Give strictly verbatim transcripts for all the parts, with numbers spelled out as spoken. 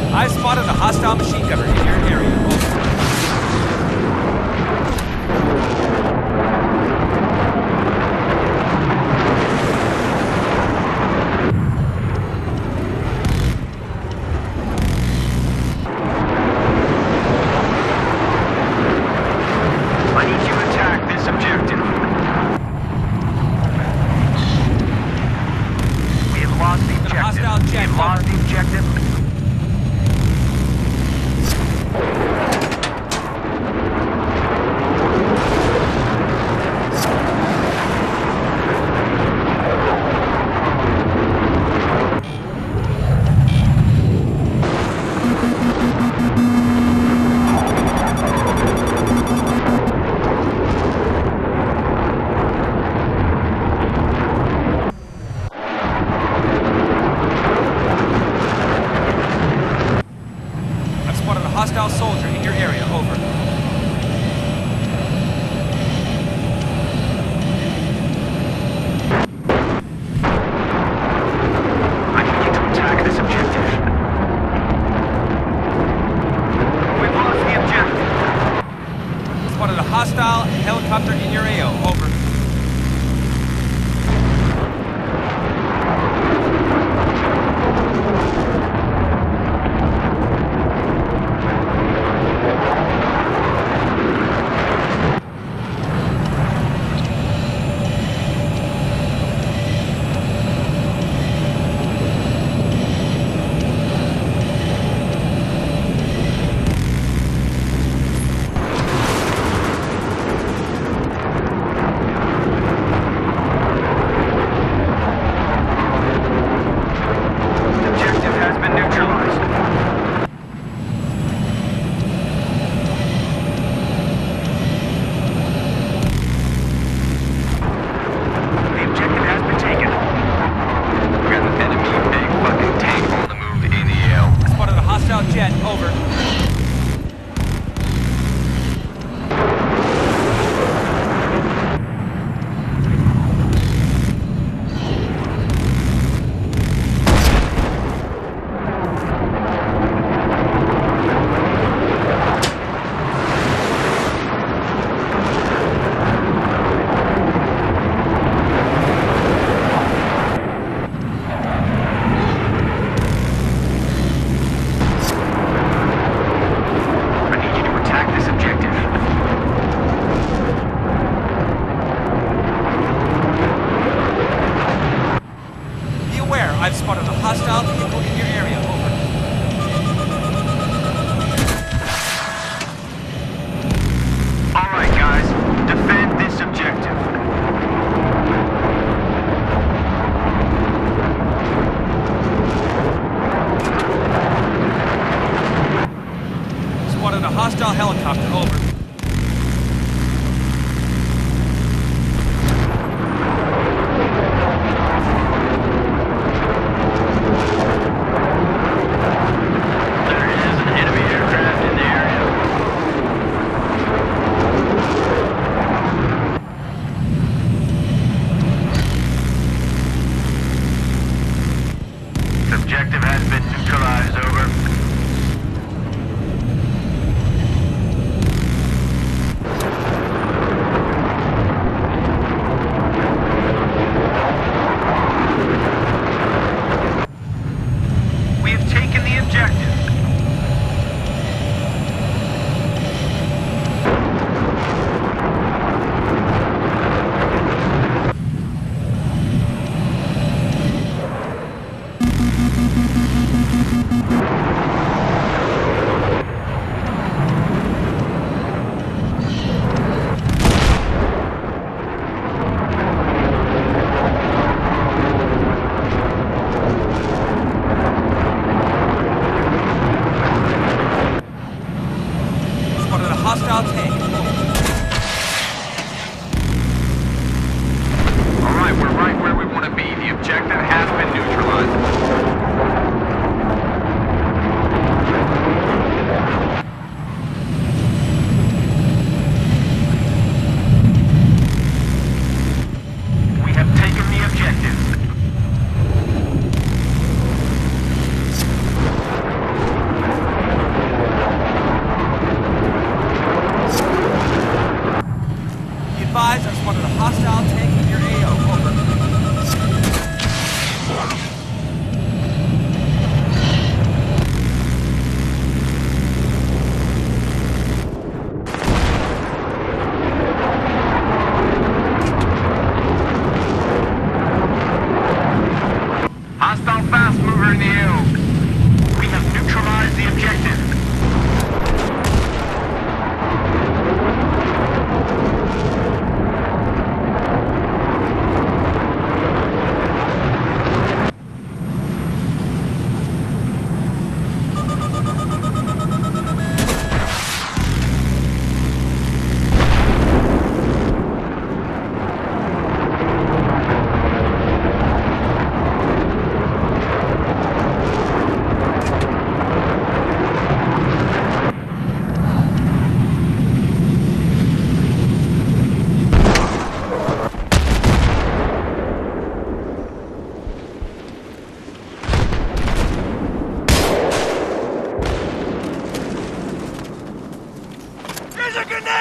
I spotted a hostile machine gunner in your area. Over. Hostile soldier in your area, over. I need you to attack this objective. We've lost the objective. Spotted a hostile helicopter in your A O, over. Jet, over. I've spotted a hostile vehicle in your area, over. All right, guys. Defend this objective. Spotted a hostile helicopter, over. Objective has been neutralized, over. We have taken the objective.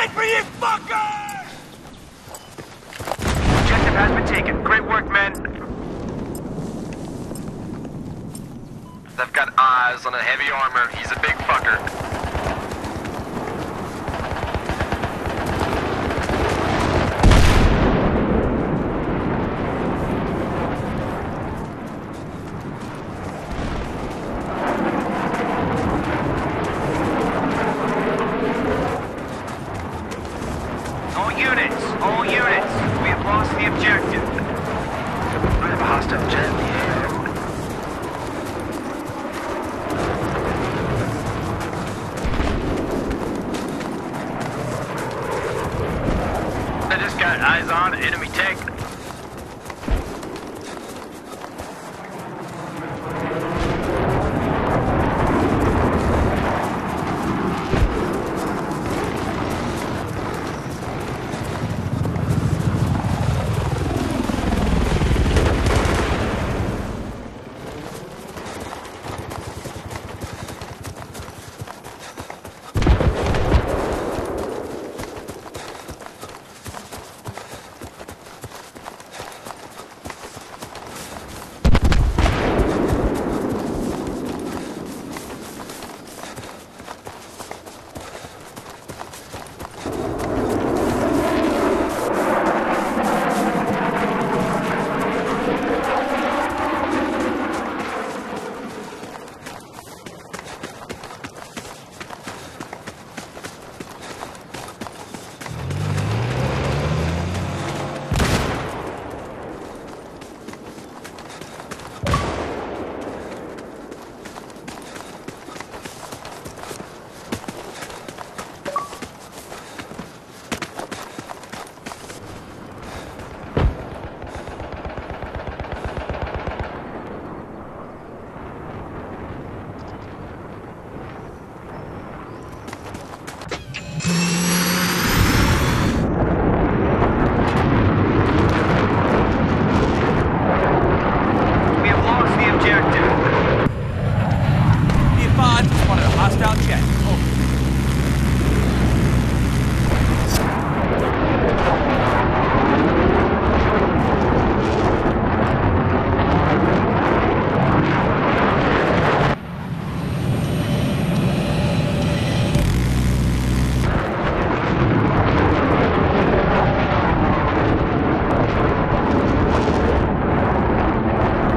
Sniper, you fucker! Objective has been taken. Great work, men. They've got eyes on a heavy armor. He's a big fucker. All units, all units. We have lost the objective. I have a hostile jet in the air. I just got eyes on an enemy tank. We have lost the objective. Be advised, we spotted a hostile jet. Over.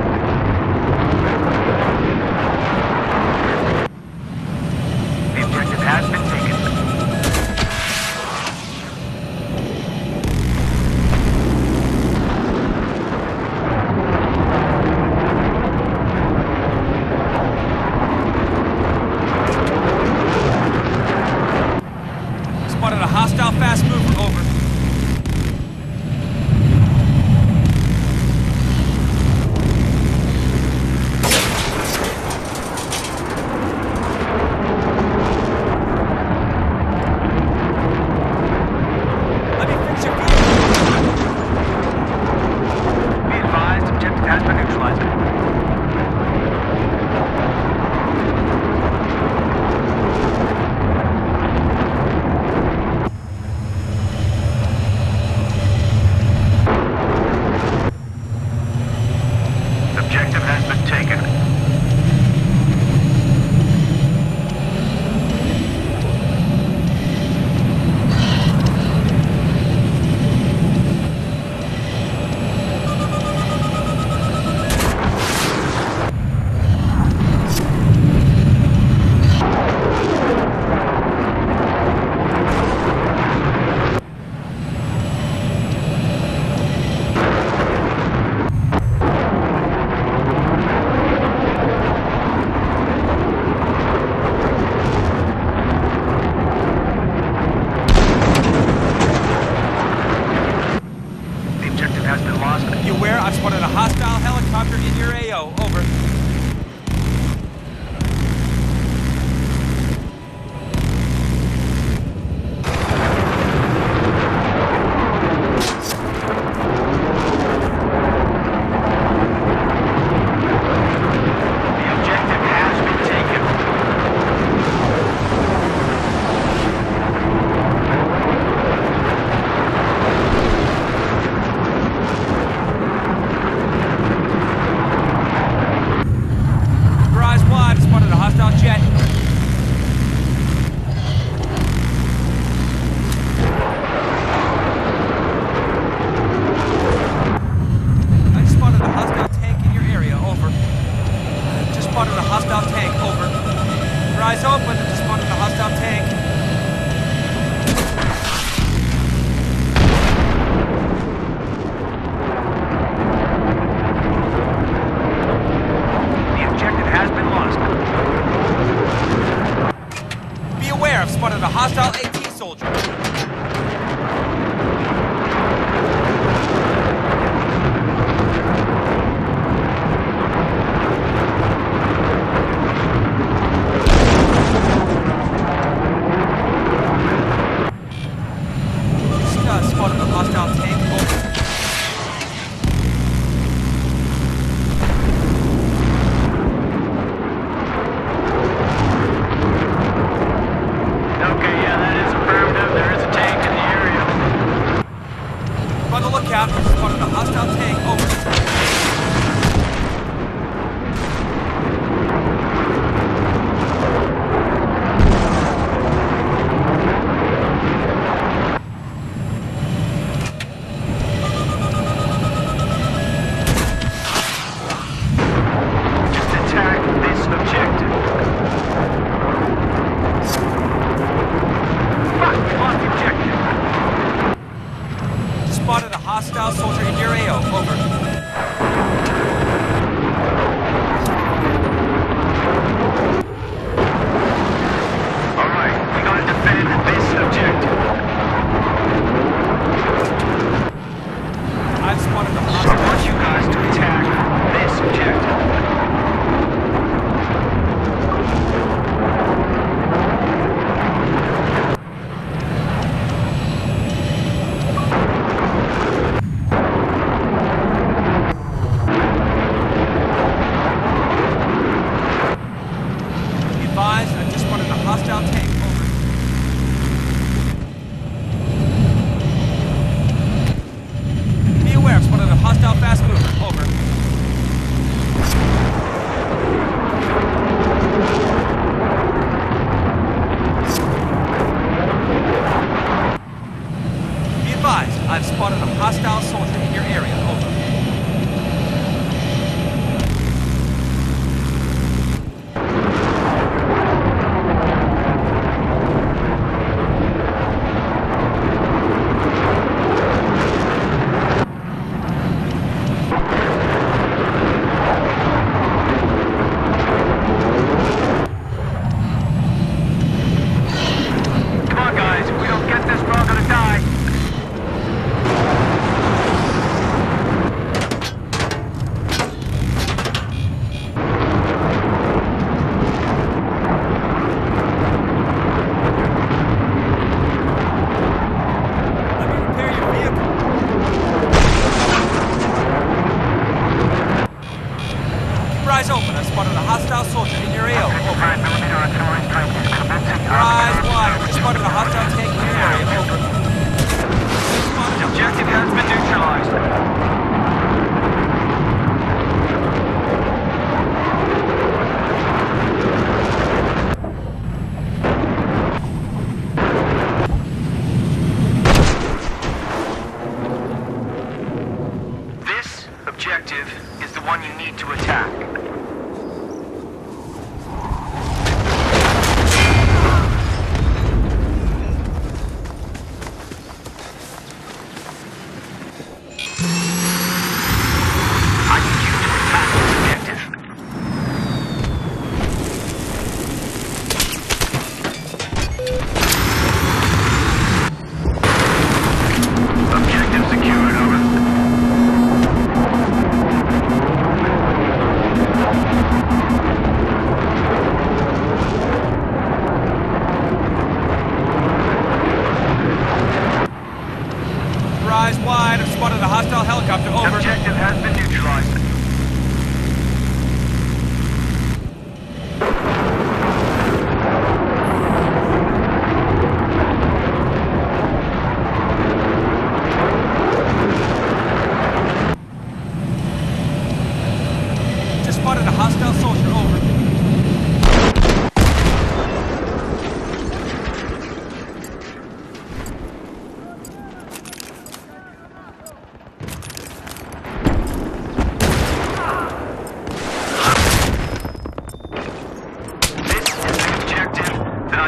The objective open. I just spotted a hostile tank. The objective has been lost. Be aware, I've spotted a hostile AT soldier. Just uh, spotted a hostile tank. Over. Okay, yeah, that is affirmative. There is a tank in the area. On the lookout, I've spotted a hostile tank. Over. Just attack this objective. Fuck, we lost the objective. Spotted a hostile soldier in your A O. Over. Alright, we gotta defend this objective. I've spotted a I hostile. want you guys to attack this objective. Be advised, I just spotted a hostile tank. Over. Be aware, I've spotted a hostile fast mover. Over. Be advised, I've spotted a hostile soldier in your area. Over.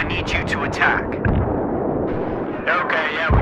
I need you to attack. Okay, yeah, we